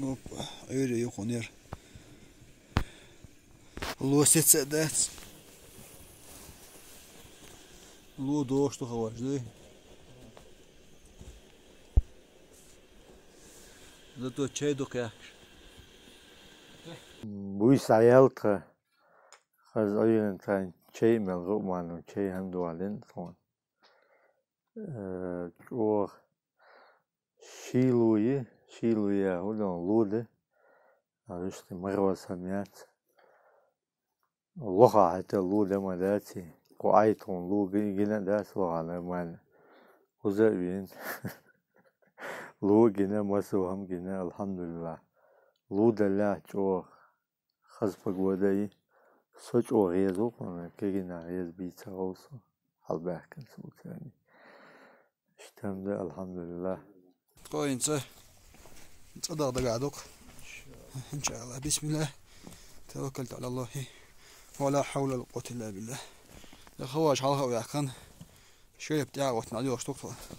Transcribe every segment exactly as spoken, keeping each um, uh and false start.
Hoppa, öyle yok onu yer. Lu setse dert. Lu doğuştu havacı. Зато чай дока. Bui sayaltra. Khaz ayın tan çay melgo manu çay hem dualin son. O Shiluye, Shiluye, hodon lude. Işte marwa samiyat. Loha hatta lude madati. Ko ayton lude yine ders loha man. Uzavin. Lu gine masu ham gine alhamdulillah. Lu da la ço khaz pagwadai. Soç o rezo konu kegina rez bita olsa halberken sultani. İşte de elhamdülillah. Koyunca صدق قاعدوك إن شاء الله بسم الله توكلت على الله ولا حول ولا قوة إلا بالله يا خواج حلقة ويا كان شوية بتاع وتنادي واشتوك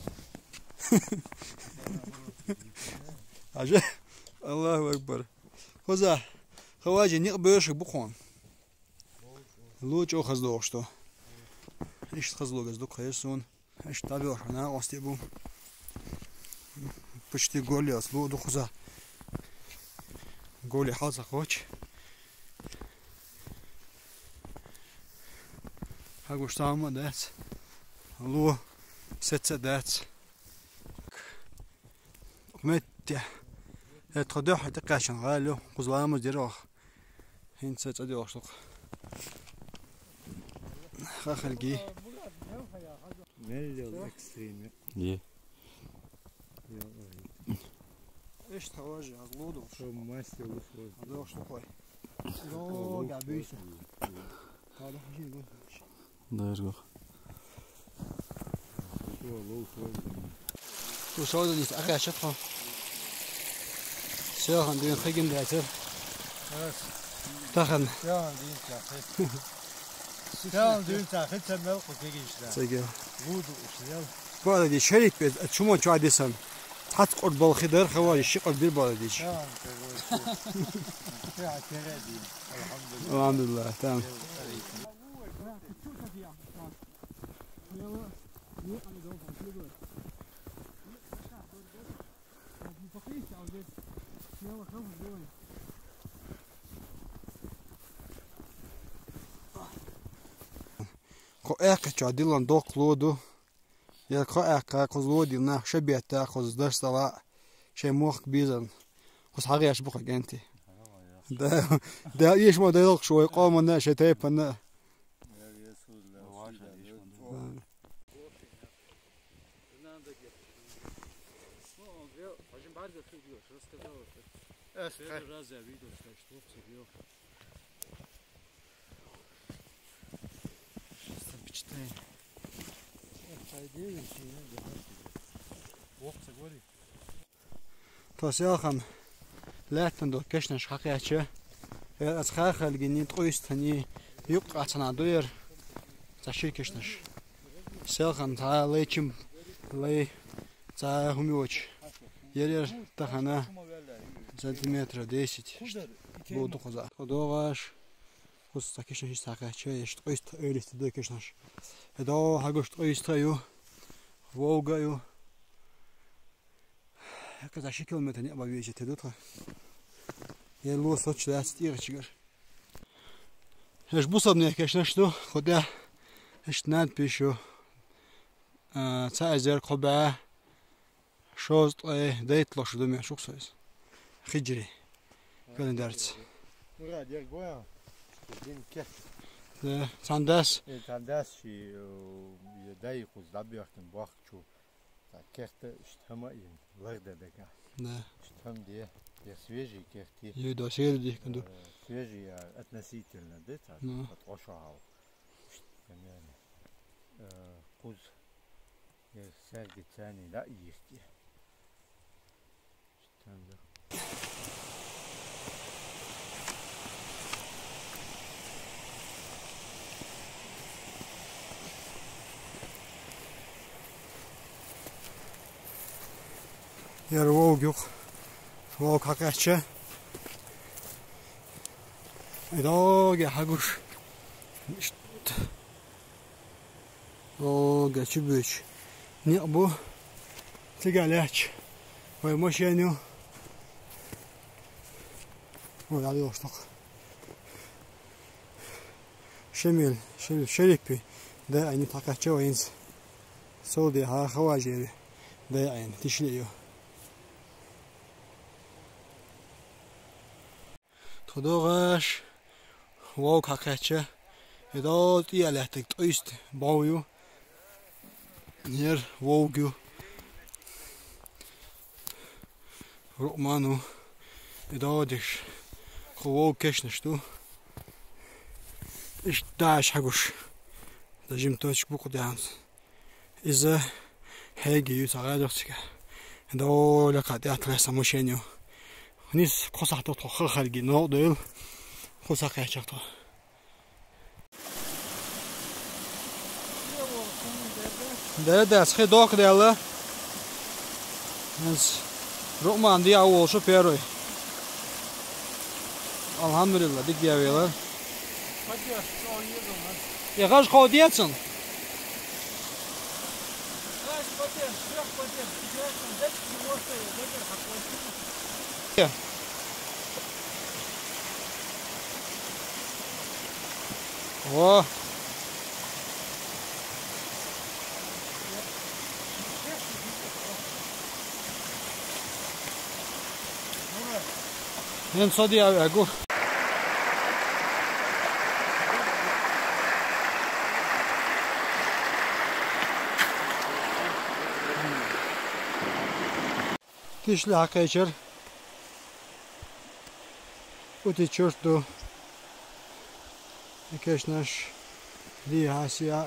عجب الله أكبر خذا خواج نقبلش بخون لوچ او خزدو شتو ايش خزلو غزدو خيسون ايش تابع انا واستيبو почти голي اصلو دو خزا голي حاضر خوش هاگوش تمام دات لو ست دات مت تقدح تقاشن غالو قزوامو ديروخ هين ست ديوخ خلقي مليون اكستريم يه ايش تواجه غلودو شو ماسي وصل هذا شو خوي لو قاعد بيسو هذا حشي يقول داير جو شو لو شو تو صار لي اخي شفها شو عندي خيجن داتر تاخن يا دين تاخذ يا دين تاخذ تمل قتيجي اشتغل سجل غودو اشتغل بعد دي شريك بس شو شو عادسن حتى قرب بالخضر خوارج الشقر دير بعد ديش الحمد لله تمام خو اك تعديلن دوق لودو يا خو اك خزودي نا شبيتا خز درس طلع شي موخ بيزن خص حاجه يشبخك انت ده ده ايش ما دايق شوي قام انا شتايب انا تاسياخن لاتن دو كشنش حقيقة از خاخل جنين تقويست هني يقع تنادوير تشير كشنش سياخن تا ليچم لي تا هميوچ يرير تخنا سنتيمتر دесять بودو خزا خدوغاش خص تكشنش استاقاچه يشت قويست ايلست دو كشنش ادا هاگوش قويست يو ووغايو كذا شكل متني أبغى بيجي تدوتها يلو صوت لا تستير شجر إيش بوصلنا كيش نشتو خدا إيش ناد بيشو آه تأجر قبعة شوز إيه ديت لوش دمية شو سويس خجري كذا درت مراد يا جوان دين كيف سانداس سانداس شي يداي خذ دبي أختم باخ شو كيرت اشتهما ين لغدا دكا да اشتهم دي يا سويجي كيرتي يدو سيدي كندو سويجي относительно ديتا отошал يعني قوز يا سرقي ثاني لا يحكي اشتهم ده يروق يخ Wow, kakachche. Idag hagush. O geçibiç. Ne bu? Tigalaç. Vay maşenu. Vay alıyoruz. Şemil, şemil, şeripi. Da aynı takatçı oyunuz. Saudi ha havacı. Da aynı dişliyor. Todoğaş. Wow kakatçı. Idag dialektik öst boyu. Ner vågu Romano idag det våg kешнешто иш даш хагуш дажим точ букудянс иза хэги ю цагаадэрсга доола кадяатраса мошенё нис косахто хахалги нодэл косахачагто Да, да, схедок дела. Нас Роман dia olsa первый. Alhamdulillah, dik dia vela. Я гаш ходецен. О. Nen sadi ago. Kişli hakayçer. Uti çörtü. Keşnaş. Di hasiya.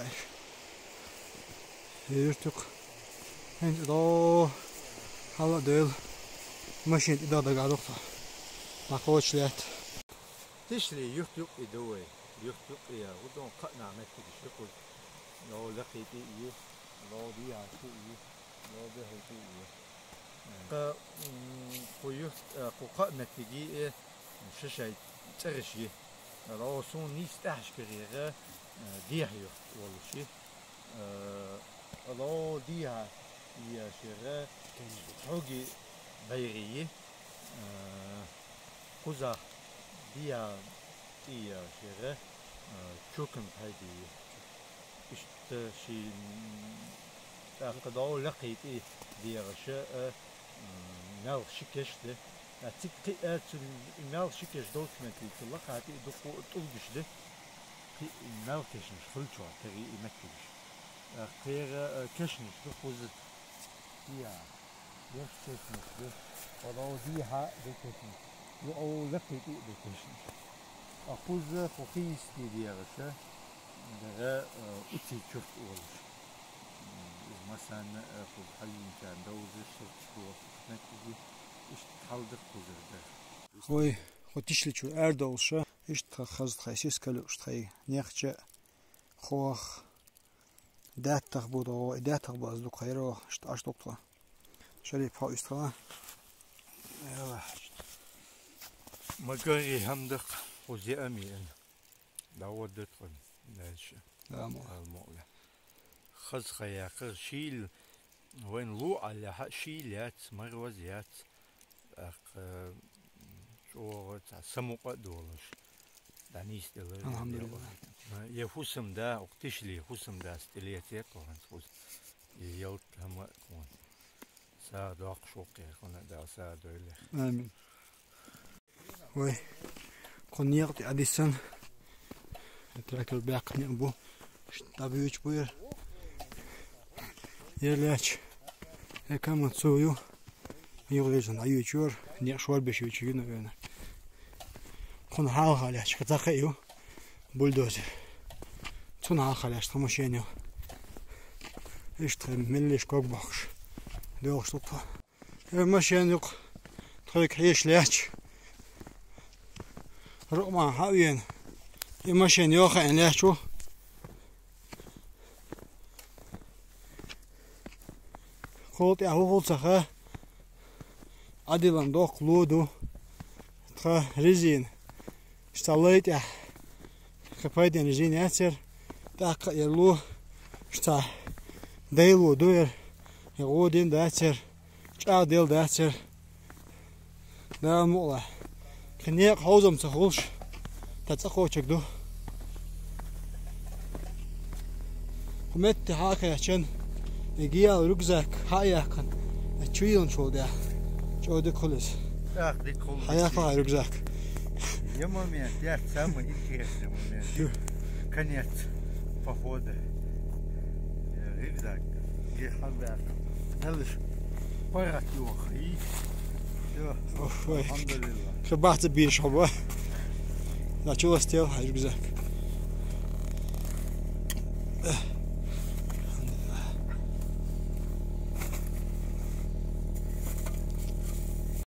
Yürtük. Henüz do. Hala değil. Maşin idada galıqta. Bakıç lehti. تشري يخلق يدوي يخلق يا ودون قطنا متى يشتغل لو لقيتي إيه لو دي عشتي إيه لو ده هيتي إيه ق قيوس قق متى جي إيه مش شيء ترشي لو صون نيستحش كريرة دي هيو ولا شيء لو دي هي شيرة حوجي بيرية خذا ديا ديا شيرة شوكن هذه إشت شيء أقدر لقيت إيه ديا شيء نال شكش ده أتيك أتل نال شكش دوت متى تلاقي هذه دكو تلقش ده نال كشنش خلشوا تري يمكنش غير كشنش دخوز ديا ديا كشنش ده ولو ديها دكشنش يو لقيت إيه دكشنش أخوز فخيس ديا غشة ده أتي شفت أولش مثلا أخوز حلين كان دوزش شفت نتيجة إيش تحلدك خزر ده Ой, хотишли чу эрдолша, иш тхаз тхайсис калуш тхай нехче хох даттах будо даттах базду хайро шт аш доктла. Шали па истала. Яла. مجري همدق وزي أمين داود دتقن ناش لا مو المولى خز خياق شيل وين لو على حق شيلات مروزيات أق شو سمو قدولش دانيس دل الحمد لله يفوسم دا وقتش لي فوسم دا استليتيك وان فوس يوت هم كون سا داق شوقي كنا دا سا دوله آمين وي كونيرت أديسن تراكل باق نبو تابيوش بوير يلاش كمان تسويو يغليزن أيوتشور نيشوار بشيوتشي نبينا كون حال خلاش كتاخيو بولدوزر تون حال خلاش تمشينيو إيش تمليش كوك بخش دوغش تطفى مشينيو تخليك حيش لاش روما هاوين يمشينيو خاين لاشو خلط يعهو فلسخة Адилан док луду. Тха резин. Шталайт я. Хапайден резин яцер. Так я лу. Шта. Дейлу дуер. Я годин дацер. Ча дел дацер. Да мола. Кнег хаузам цахулш. Тацахочек ду. Kumette haakayachan egia rugzak hayakan çuyun çoğda çoğda kolis Ах, ты кул. hayakla rugzak Я момент, я самый интересный момент. Конец похода. Рюкзак. Где хабак. Алиш. Парак юх. И все. Of, ой. Alhamdulillah. Gebaat bir şaba. Началось тел рюкзак.